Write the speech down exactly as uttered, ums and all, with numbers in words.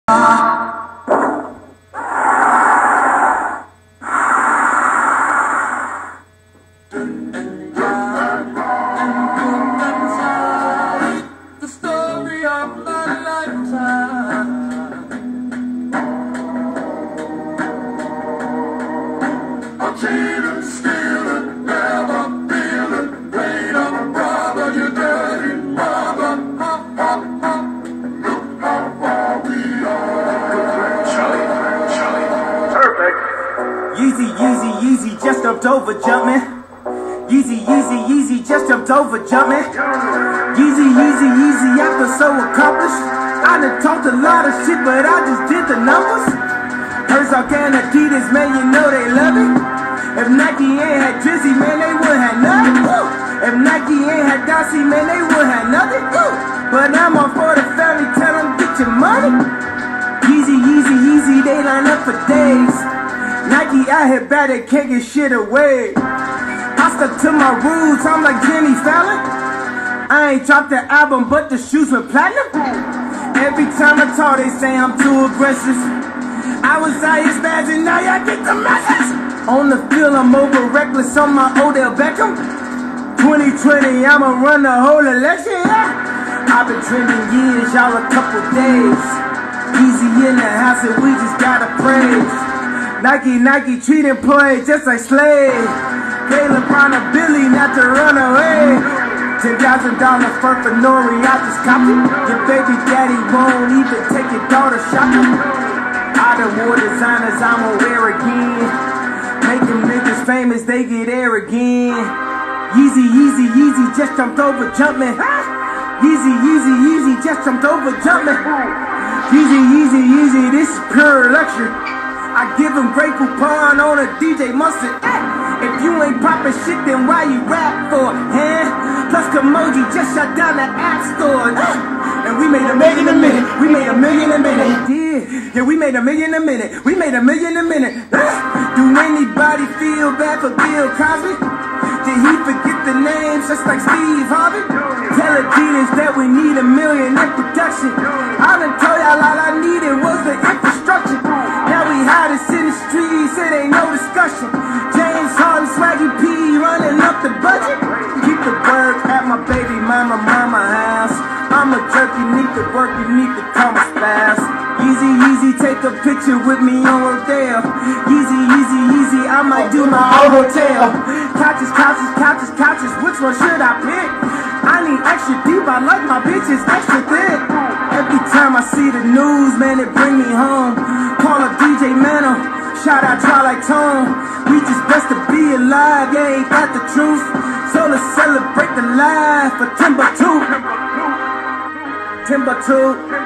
The story of my lifetime. I'm cheating, stealing, never feeling, pain of a brother, you dirty mother. Ha, ha, ha. Look how far we are. Charlie, Charlie. Perfect. Yeezy, Yeezy, Yeezy, just jumped over jumping. Yeezy, Yeezy, Yeezy, just jumped over jumping. Yeezy, Yeezy, Yeezy, I feel so accomplished. I done talked a lot of shit, but I just did the numbers. Hertz, Arcan, Adidas, man, you know they love it. If Nike ain't had Drizzy, man, they wouldn't have nothing. If Nike ain't had Dossie, man, they wouldn't have nothing. But I'm on for the family, tell them get your money. Yeezy, Yeezy, Yeezy, they line up for days. Nike out here bad, they can't get shit away. I stuck to my roots, I'm like Jimmy Fallon. I ain't dropped the album, but the shoes went platinum. Every time I talk, they say I'm too aggressive. I was out here spazzing, now y'all get the message. On the field, I'm over reckless on my Odell Beckham. twenty twenty, I'ma run the whole election, yeah. I've been trending years, y'all a couple days. Easy in the house and we just gotta praise. Nike, Nike treat employees just like slaves. Pay LeBron a billy not to run away. Ten thousand dollars for Nori, I just copy. Your baby daddy won't even take your daughter shopping. I done wore designers, I'ma wear again. Making niggas famous, they get arrogant. Yeezy, Yeezy, Yeezy, just jumped over jumping. Yeezy, Yeezy, Yeezy, just jumped over jumping. Yeezy, Yeezy, Yeezy, this is pure luxury. I give him grateful pawn on a D J Mustard. If you ain't poppin' shit, then why you rap for, huh? Plus Kamoji just shut down the app store. And we made a million a minute. We made a million a minute. Yeah, yeah, we made a million a minute. We made a million a minute. Do anybody feel bad for Bill Cosby? Did he forget the names just like Steve Harvey? Tell Adidas that we need a million in production. I done told y'all all I needed was the infrastructure. Now we hottest in the streets, it ain't no discussion. James Harden, Swaggy P running up the budget. Keep the work at my baby mama, mama house. I'm a jerk, you need to work, you need to come fast. Yeezy, Yeezy, take a picture with me on Rodeo. Yeezy, Yeezy, Yeezy, I might do my own hotel. Couches, couches, couches, couches, which one should I pick? I need extra deep, I like my bitches extra thick. Every time I see the news, man, it bring me home. Call up D J Mano, shout out Twilight Tone. We just best to be alive, yeah, ain't that the truth? So let's celebrate the life for Timbuktu. Timbuktu.